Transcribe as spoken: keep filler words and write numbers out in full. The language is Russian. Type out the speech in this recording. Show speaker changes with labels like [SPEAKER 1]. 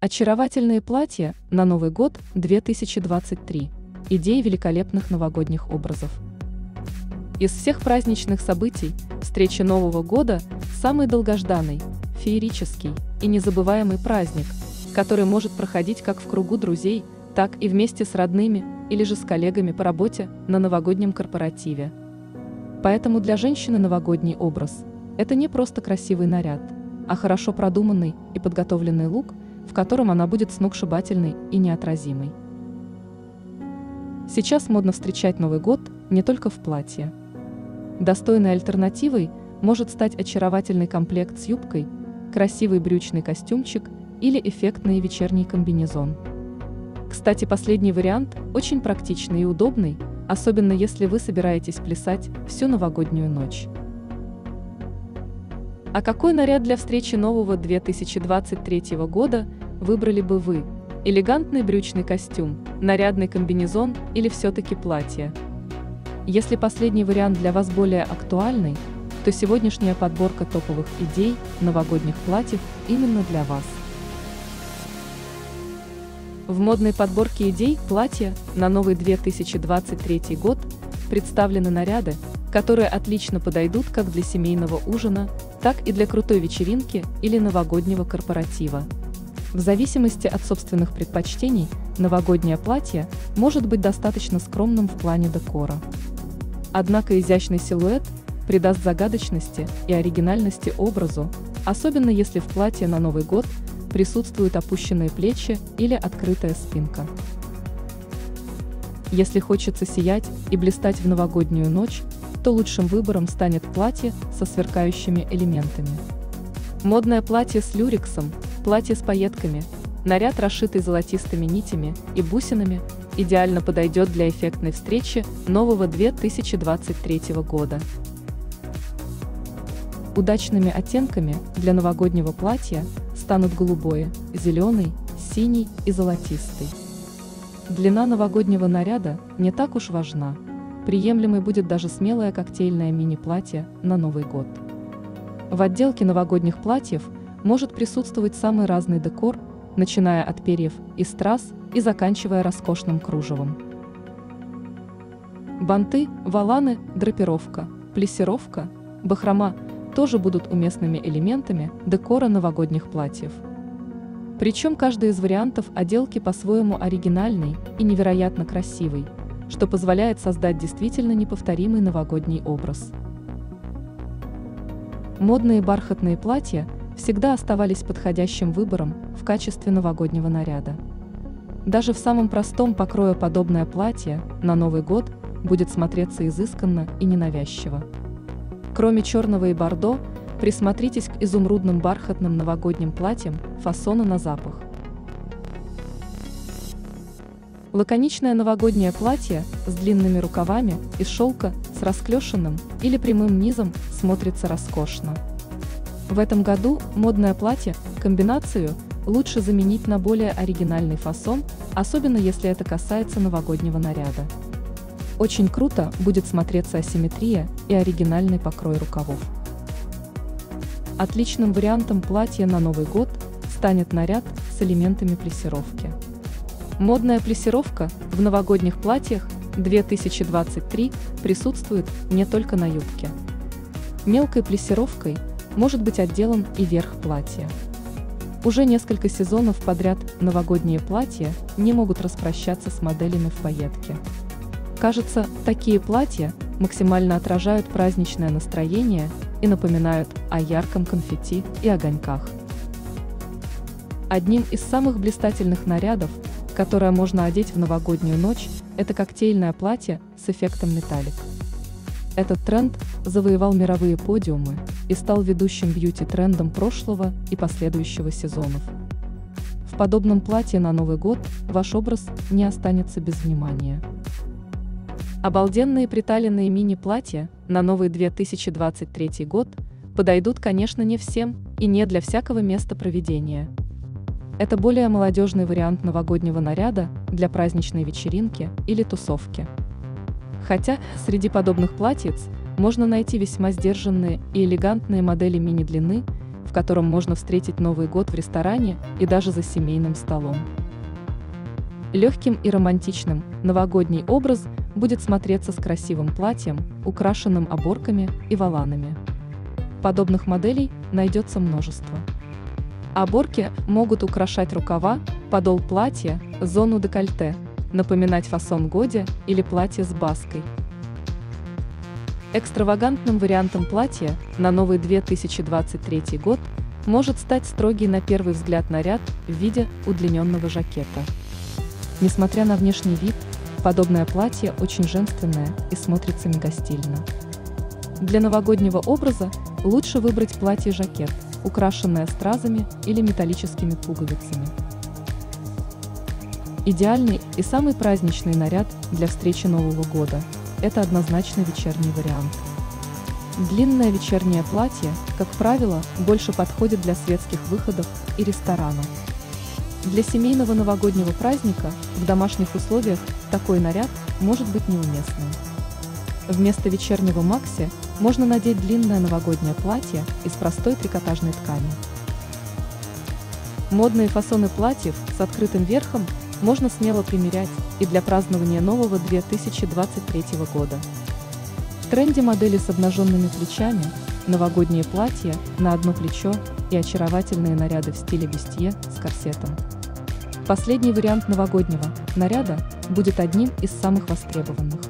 [SPEAKER 1] Очаровательные платья на Новый год две тысячи двадцать три. Идеи великолепных новогодних образов. Из всех праздничных событий встреча Нового года – самый долгожданный, феерический и незабываемый праздник, который может проходить как в кругу друзей, так и вместе с родными или же с коллегами по работе на новогоднем корпоративе. Поэтому для женщины новогодний образ – это не просто красивый наряд, а хорошо продуманный и подготовленный лук, в котором она будет сногсшибательной и неотразимой. Сейчас модно встречать Новый год не только в платье. Достойной альтернативой может стать очаровательный комплект с юбкой, красивый брючный костюмчик или эффектный вечерний комбинезон. Кстати, последний вариант очень практичный и удобный, особенно если вы собираетесь плясать всю новогоднюю ночь. А какой наряд для встречи нового две тысячи двадцать третьего года выбрали бы вы? Элегантный брючный костюм, нарядный комбинезон или все-таки платье? Если последний вариант для вас более актуальный, то сегодняшняя подборка топовых идей новогодних платьев именно для вас. В модной подборке идей платья на новый две тысячи двадцать третий год представлены наряды, которые отлично подойдут как для семейного ужина, так и для крутой вечеринки или новогоднего корпоратива. В зависимости от собственных предпочтений, новогоднее платье может быть достаточно скромным в плане декора. Однако изящный силуэт придаст загадочности и оригинальности образу, особенно если в платье на Новый год присутствуют опущенные плечи или открытая спинка. Если хочется сиять и блистать в новогоднюю ночь, то лучшим выбором станет платье со сверкающими элементами. Модное платье с люрексом, платье с пайетками, наряд, расшитый золотистыми нитями и бусинами, идеально подойдет для эффектной встречи нового две тысячи двадцать третьего года. Удачными оттенками для новогоднего платья станут голубой, зеленый, синий и золотистый. Длина новогоднего наряда не так уж важна. Приемлемой будет даже смелое коктейльное мини-платье на Новый год. В отделке новогодних платьев может присутствовать самый разный декор, начиная от перьев и страз и заканчивая роскошным кружевом. Банты, воланы, драпировка, плессировка, бахрома тоже будут уместными элементами декора новогодних платьев. Причем каждый из вариантов отделки по-своему оригинальный и невероятно красивый, что позволяет создать действительно неповторимый новогодний образ. Модные бархатные платья всегда оставались подходящим выбором в качестве новогоднего наряда. Даже в самом простом покрое подобное платье на Новый год будет смотреться изысканно и ненавязчиво. Кроме черного и бордо, присмотритесь к изумрудным бархатным новогодним платьям фасона на запах. Лаконичное новогоднее платье с длинными рукавами из шелка с расклешенным или прямым низом смотрится роскошно. В этом году модное платье комбинацию лучше заменить на более оригинальный фасон, особенно если это касается новогоднего наряда. Очень круто будет смотреться асимметрия и оригинальный покрой рукавов. Отличным вариантом платья на Новый год станет наряд с элементами плессировки. Модная плессировка в новогодних платьях две тысячи двадцать три присутствует не только на юбке. Мелкой плессировкой может быть отделан и верх платья. Уже несколько сезонов подряд новогодние платья не могут распрощаться с моделями в пайетке. Кажется, такие платья максимально отражают праздничное настроение и напоминают о ярком конфетти и огоньках. Одним из самых блистательных нарядов, которое можно одеть в новогоднюю ночь, это коктейльное платье с эффектом металлик. Этот тренд завоевал мировые подиумы и стал ведущим бьюти-трендом прошлого и последующего сезонов. В подобном платье на Новый год ваш образ не останется без внимания. Обалденные приталенные мини-платья на новый две тысячи двадцать третий год подойдут, конечно, не всем и не для всякого места проведения. Это более молодежный вариант новогоднего наряда для праздничной вечеринки или тусовки. Хотя среди подобных платьиц можно найти весьма сдержанные и элегантные модели мини-длины, в котором можно встретить Новый год в ресторане и даже за семейным столом. Легким и романтичным новогодний образ будет смотреться с красивым платьем, украшенным оборками и воланами. Подобных моделей найдется множество. Оборки могут украшать рукава, подол платья, зону декольте, напоминать фасон годи или платье с баской. Экстравагантным вариантом платья на новый две тысячи двадцать третий год может стать строгий на первый взгляд наряд в виде удлиненного жакета. Несмотря на внешний вид, подобное платье очень женственное и смотрится мегастильно. Для новогоднего образа лучше выбрать платье-жакет, украшенное стразами или металлическими пуговицами. Идеальный и самый праздничный наряд для встречи Нового года – это однозначно вечерний вариант. Длинное вечернее платье, как правило, больше подходит для светских выходов и ресторанов. Для семейного новогоднего праздника в домашних условиях такой наряд может быть неуместным. Вместо вечернего макси можно надеть длинное новогоднее платье из простой трикотажной ткани. Модные фасоны платьев с открытым верхом можно смело примерять и для празднования нового две тысячи двадцать третьего года. В тренде модели с обнаженными плечами, новогодние платья на одно плечо и очаровательные наряды в стиле бюстье с корсетом. Последний вариант новогоднего наряда будет одним из самых востребованных.